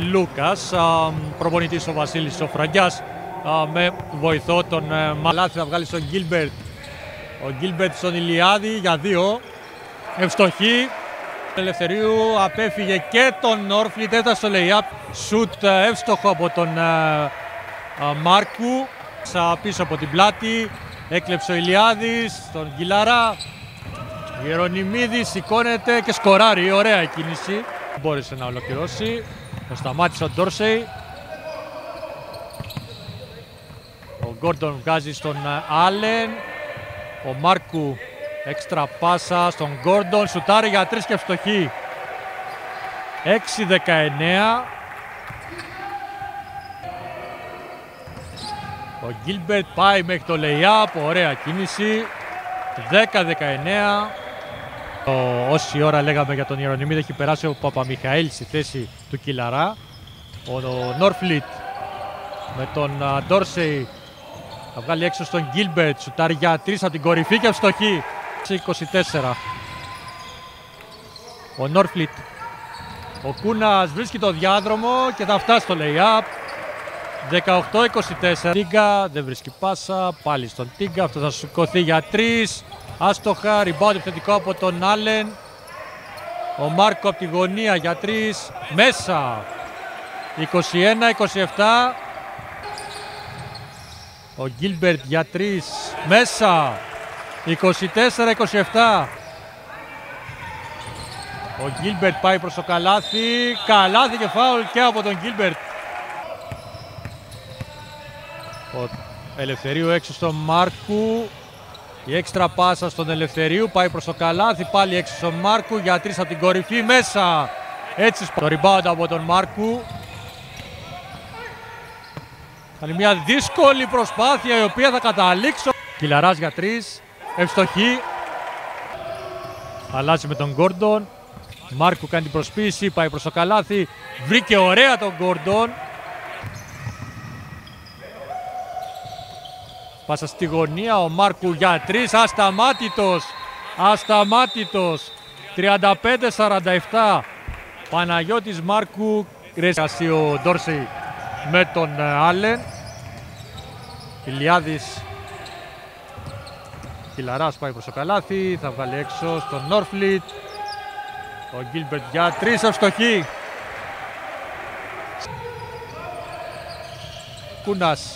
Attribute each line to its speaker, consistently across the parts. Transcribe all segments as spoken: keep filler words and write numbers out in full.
Speaker 1: Λούκας, προπονητής ο Βασίλης ο Φραγκιάς, με βοηθό τον Μαλάθη, θα βγάλει στον Γκίλμπερτ. Ο Γκίλμπερτ στον Ηλιάδη για δύο, ευστοχή. Ελευθερίου απέφυγε και τον Νόρφλιτ, έφτασε στο lay-up, σουτ εύστοχο από τον Μάρκου, πίσω από την πλάτη, έκλεψε ο Ηλιάδης, τον Γκυλαρά. Γερονιμίδης σηκώνεται και σκοράρει, ωραία κίνηση. Μπόρεσε να ολοκληρώσει, το σταμάτησε ο Ντόρσεϊ. Ο Γκόρντον βγάζει στον Άλεν, ο Μάρκου έξτρα πάσα στον Γκόρντον, σουτάρει για τρεις και ευστοχή. έξι δεκαεννέα. Ο Γκίλμπερτ πάει μέχρι το lay-up, ωραία κίνηση. δέκα δεκαεννέα. Όση ώρα λέγαμε για τον Ιερονιμίδη, έχει περάσει ο Παπαμιχαήλ στη θέση του Κιλαρά. Ο Νόρφλιτ με τον Ντόρσεϊ θα βγάλει έξω στον Γκίλμπερτ, σουτάρει για τρεις από την κορυφή και ευστοχή. είκοσι τέσσερα. Ο Νόρφλιτ, ο Κούνας βρίσκει το διάδρομο και θα φτάσει στο lay-up. δεκαοκτώ είκοσι τέσσερα. Τίγκα δεν βρίσκει πάσα, πάλι στον Τίγκα, αυτό θα σηκωθεί για τρεις. Άστοχα, rebound επιθετικό από τον Άλεν. Ο Μάρκο από τη γωνία για τρεις, μέσα. είκοσι ένα είκοσι επτά. Ο Γκίλμπερτ για τρεις, μέσα. είκοσι τέσσερα είκοσι επτά. Ο Γκίλμπερτ πάει προς το καλάθι, καλάθι και φάουλ και από τον Γκίλμπερτ. Ο Ελευθερίου έξω στον Μάρκου. Η έξτρα πάσα στον Ελευθερίου, πάει προς το καλάθι, πάλι έξω στον Μάρκου για τρεις από την κορυφή, μέσα. Έτσι το rebound από τον Μάρκου. Κάνει μια δύσκολη προσπάθεια η οποία θα καταλήξει. Κιλαράς για τρεις, ευστοχή. Αλλάζει με τον Γκόρντον. Μάρκου κάνει την προσποίηση, πάει προς το καλάθι, βρήκε ωραία τον Γκόρντον. Πάσα στη γωνία, ο Μάρκου για τρεις, ασταμάτητος, ασταμάτητος, τριάντα πέντε σαράντα επτά. Παναγιώτης Μάρκου, ρέσει ο Ντόρσεϊ με τον Άλεν. Ηλιάδης, Κιλαράς πάει προς το καλάθι, θα βγάλει έξω στον Νόρφλιτ. Ο Γκίλμπερτ για τρεις, ευστοχή. Κούνας.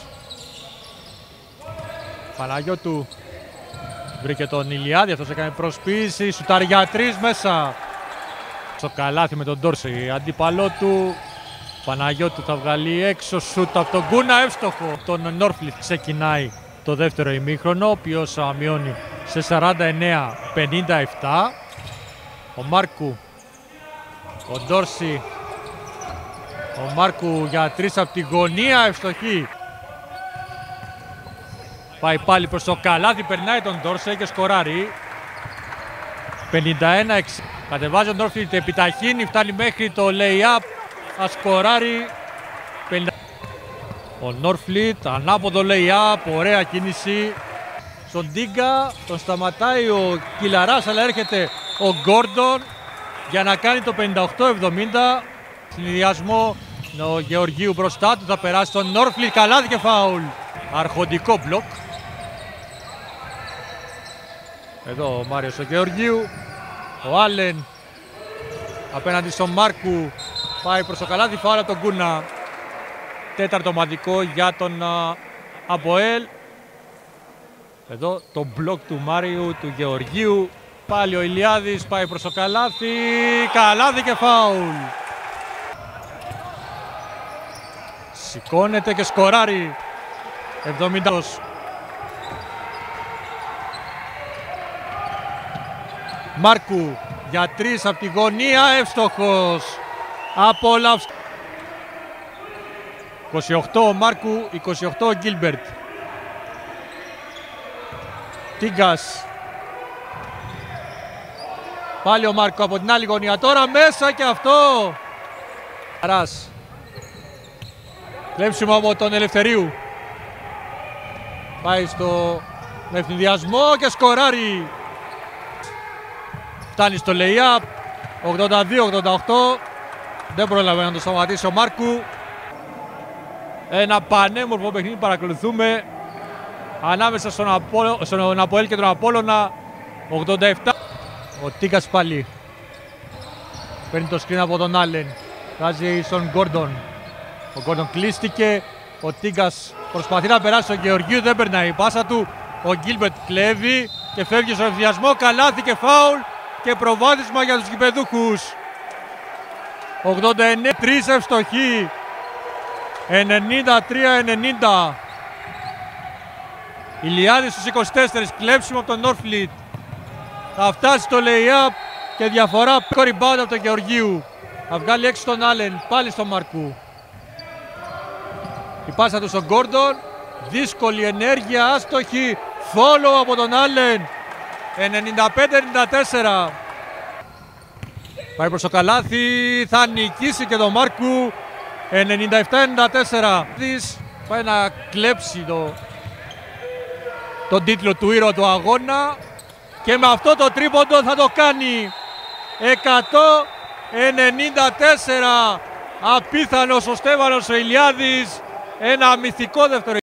Speaker 1: Παναγιώτου βρήκε τον Ηλιάδη, αυτός έκανε προσποίηση, σουτάρει για τρεις, μέσα. Στο καλάθι με τον Ντόρσεϊ, αντίπαλό του. Παναγιώτου θα βγάλει έξω, σουτ από τον Κούνα, εύστοχο. Τον Νόρφλιτ ξεκινάει το δεύτερο ημίχρονο, ο οποίος μειώνει σε σαράντα εννέα πενήντα επτά. Ο Μάρκου, ο Ντόρσεϊ, ο Μάρκου για τρεις από τη γωνία, ευστοχή. Πάει πάλι προς το καλάθι, περνάει τον Ντόρσεϊ και σκοράρει. πενήντα ένα έξι. Κατεβάζει ο Νόρφλιτ, επιταχύνει, φτάνει μέχρι το lay-up. Θα σκοράρει. Ο Νόρφλιτ, ανάποδο lay-up, ωραία κίνηση. Στον Τίγκα, τον σταματάει ο Κιλαράς, αλλά έρχεται ο Γκόρντον για να κάνει το πενήντα οκτώ εβδομήντα. Συνδυασμό, ο Γεωργίου μπροστά του, θα περάσει τον Νόρφλιτ, καλάθι και φάουλ. Αρχοντικό μπλοκ. Εδώ ο Μάριος ο Γεωργίου. Ο Άλεν απέναντι στον Μάρκου, πάει προς το καλάθι, φάουλ από τον Κούνα. Τέταρτο ομαδικό για τον Αμποέλ. Εδώ το μπλοκ του Μάριου του Γεωργίου. Πάλι ο Ηλιάδης πάει προς το καλάθι, καλάθι και φάουλ. Σηκώνεται και σκοράρει. εβδομήντα. Μάρκου για τρεις από τη γωνία, εύστοχος. Απολαύς. είκοσι οκτώ ο Μάρκου, είκοσι οκτώ ο Γκίλμπερτ. Τίγκας. Πάλι ο Μάρκου από την άλλη γωνία, τώρα μέσα και αυτό. Αράς. Κλέψιμο από τον Ελευθερίου. Πάει στο ευθυνδιασμό και σκοράρει. Φτάνει στο lay-up. ογδόντα δύο ογδόντα οκτώ. Δεν πρόλαβε να το σταματήσει ο Μάρκου. Ένα πανέμορφο παιχνίδι παρακολουθούμε ανάμεσα στον, Απόλο, στον Αποέλ και τον Απόλλωνα. ογδόντα επτά. Ο Τίκας πάλι παίρνει το screen από τον Άλεν, βγάζει στον Γκόρντον. Ο Γκόρντον κλείστηκε, ο Τίκας προσπαθεί να περάσει τον Γεωργίου, δεν περνάει η πάσα του. Ο Γκίλμπερτ κλέβει και φεύγει στον ευθυνιασμό, καλάθι και φάουλ και προβάδισμα για τους γηπεδούχους. ογδόντα εννέα, τρεις ευστοχοί, ενενήντα τρία ενενήντα. Ηλιάδης στους είκοσι τέσσερα, κλέψιμο από τον Νόρφλιτ. Θα φτάσει στο lay-up και διαφορά rebound από τον Γεωργίου. Θα βγάλει έξω τον Άλεν, πάλι στον Μαρκού. Η πάσα του στον Γκόρντον, δύσκολη ενέργεια, άστοχη, follow από τον Άλεν. ενενήντα πέντε ενενήντα τέσσερα. Πάει προς το καλάθι, θα νικήσει και τον Μάρκου. ενενήντα επτά ενενήντα τέσσερα. Πάει να κλέψει το, τον τίτλο του ήρωα του αγώνα και με αυτό το τρίποντο θα το κάνει. εκατό ενενήντα τέσσερα. Απίθανος ο Στέφανος ο Ηλιάδης. Ένα μυθικό δεύτερο.